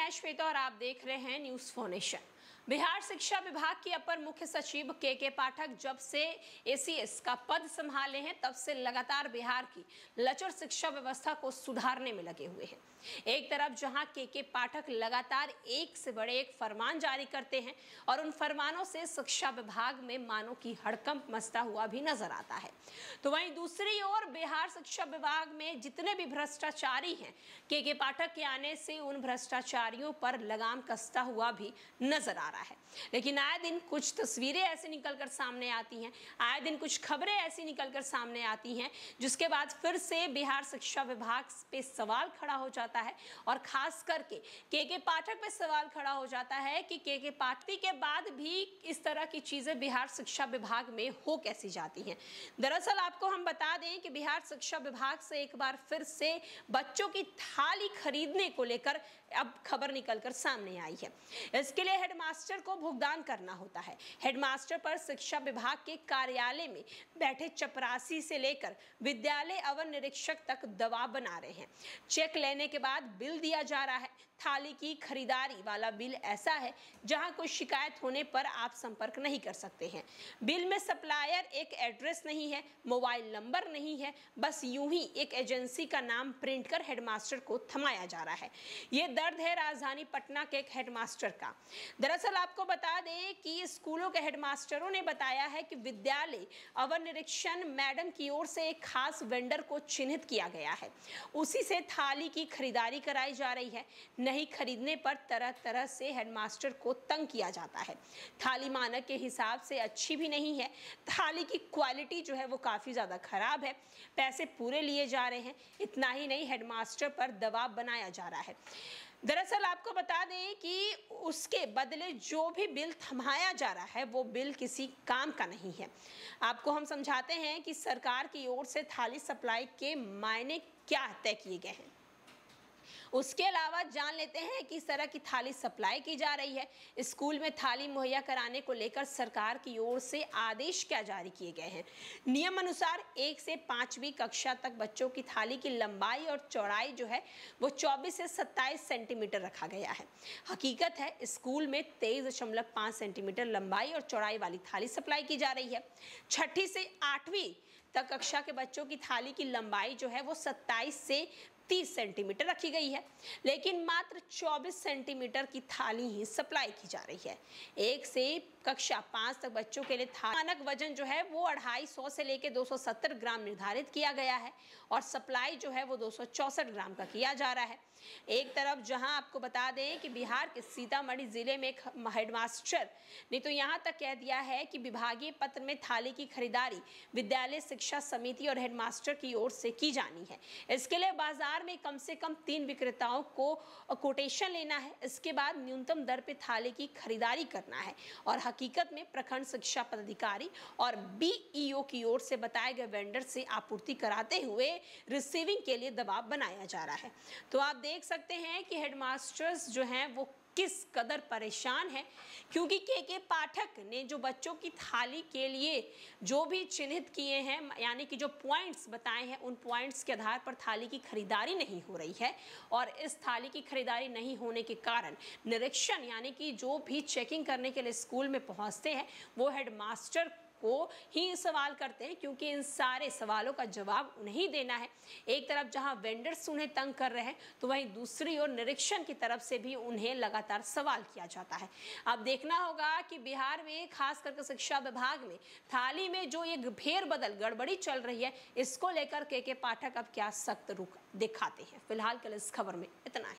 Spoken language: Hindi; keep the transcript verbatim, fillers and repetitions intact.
मैं श्वेता और आप देख रहे हैं न्यूज फाउंडेशन। बिहार शिक्षा विभाग की अपर मुख्य सचिव के के पाठक जब से ए सी एस का पद संभाले हैं तब से लगातार बिहार की लचर शिक्षा व्यवस्था को सुधारने में लगे हुए हैं। एक तरफ जहां के के पाठक लगातार एक से बड़े एक फरमान जारी करते हैं और उन फरमानों से शिक्षा विभाग में मानों की हड़कंप मचता हुआ भी नजर आता है, तो वहीं दूसरी ओर बिहार शिक्षा विभाग में जितने भी भ्रष्टाचारी हैं, के के पाठक के आने से उन भ्रष्टाचारियों पर लगाम कसता हुआ भी नजर आ रहा है। लेकिन आए दिन कुछ तस्वीरें ऐसी निकलकर सामने आती हैं, आए दिन कुछ खबरें ऐसी निकलकर सामने आती हैं जिसके बाद फिर से बिहार शिक्षा विभाग पे सवाल खड़ा हो जाता है और खास करके के के पाठक पे सवाल खड़ा हो जाता है कि के के पाठक के बाद भी इस तरह की चीजें बिहार शिक्षा विभाग में हो कैसी जाती हैं। दरअसल आपको हम बता दें कि बिहार शिक्षा विभाग से एक बार फिर से बच्चों की थाली खरीदने को लेकर अब खबर निकलकर सामने आई है। इसके लिए हेडमास्टर को भुगतान करना होता है। हेडमास्टर पर शिक्षा विभाग के कार्यालय में बैठे चपरासी से लेकर विद्यालय अवर निरीक्षक तक दबाव बना रहे हैं। चेक लेने के बाद बिल दिया जा रहा है। थाली की खरीदारी वाला बिल ऐसा है जहां कोई शिकायत होने पर आप संपर्क नहीं कर सकते हैं। बिल में सप्लायर एक एड्रेस नहीं है, मोबाइल नंबर नहीं है, बस यूं ही एक एजेंसी का नाम प्रिंट कर हेडमास्टर को थमाया जा रहा है। ये दर्द है राजधानी पटना के एक हेडमास्टर का। दरअसल आपको बता दें कि स्कूलों के हेडमास्टरों ने बताया है कि विद्यालय अवर निरीक्षण मैडम की ओर से एक खास वेंडर को चिन्हित किया गया है, उसी से थाली की खरीदारी कराई जा रही है। नहीं खरीदने पर तरह तरह से हेडमास्टर को तंग किया जाता है। थाली मानक के हिसाब से अच्छी भी नहीं है, थाली की क्वालिटी जो है वो काफ़ी ज़्यादा खराब है, पैसे पूरे लिए जा रहे हैं। इतना ही नहीं, हेडमास्टर पर दबाव बनाया जा रहा है। दरअसल आपको बता दें कि उसके बदले जो भी बिल थमाया जा रहा है वो बिल किसी काम का नहीं है। आपको हम समझाते हैं कि सरकार की ओर से थाली सप्लाई के मायने क्या तय किए गए हैं। उसके अलावा जान लेते हैं कि इस तरह की थाली सप्लाई की जा रही है। स्कूल में थाली मुहैया कराने को लेकर सरकार की ओर से आदेश क्या जारी किए गए हैं। नियम अनुसार एक से पांचवी कक्षा तक बच्चों की थाली की लंबाई और चौड़ाई जो है वो चौबीस से सत्ताईस सेंटीमीटर रखा गया है। हकीकत है स्कूल में तेईस दशमलव पाँच सेंटीमीटर लंबाई और चौड़ाई वाली थाली सप्लाई की जा रही है। छठी से आठवीं तक कक्षा के बच्चों की थाली की लंबाई जो है वो सत्ताईस से तीस सेंटीमीटर रखी गई है, लेकिन मात्र चौबीस सेंटीमीटर की थाली ही सप्लाई की जा रही है। एक से कक्षा पाँच तक बच्चों के लिए मानक वजन जो है वो अढ़ाई सौ से लेकर दो सौ सत्तर ग्राम निर्धारित किया गया है और सप्लाई जो है वो दो सौ चौसठ ग्राम का किया जा रहा है। एक तरफ जहां आपको बता दें कि बिहार के सीतामढ़ी जिले में एक हेडमास्टर ने तो यहां तक कह दिया है कि विभागीय पत्र में थाली की खरीदारी विद्यालय शिक्षा समिति और हेडमास्टर की ओर से की जानी है। इसके लिए बाजार में कम से कम तीन विक्रेताओं को कोटेशन लेना है। इसके बाद न्यूनतम दर पे थाली की खरीदारी करना है और हकीकत में प्रखंड शिक्षा पदाधिकारी और बी ई ओ की ओर से बताए गए वेंडर से आपूर्ति कराते हुए रिसीविंग के लिए दबाव बनाया जा रहा है। तो आप देख सकते हैं कि हेडमास्टर्स जो हैं वो किस कदर परेशान है, क्योंकि के के पाठक ने जो बच्चों की थाली के लिए जो भी चिन्हित किए हैं, यानी कि जो पॉइंट्स बताए हैं, उन पॉइंट्स के आधार पर थाली की खरीदारी नहीं हो रही है और इस थाली की खरीदारी नहीं होने के कारण निरीक्षण यानी कि जो भी चेकिंग करने के लिए स्कूल में पहुंचते हैं वो हेडमास्टर को ही सवाल करते हैं, क्योंकि इन सारे सवालों का जवाब उन्हें देना है। एक तरफ जहां वेंडर्स उन्हें तंग कर रहे हैं तो वहीं दूसरी ओर निरीक्षण की तरफ से भी उन्हें लगातार सवाल किया जाता है। अब देखना होगा कि बिहार में खास करके शिक्षा विभाग में थाली में जो ये फेरबदल गड़बड़ी चल रही है, इसको लेकर के के पाठक अब क्या सख्त रुख दिखाते हैं। फिलहाल के लिए इस खबर में इतना ही।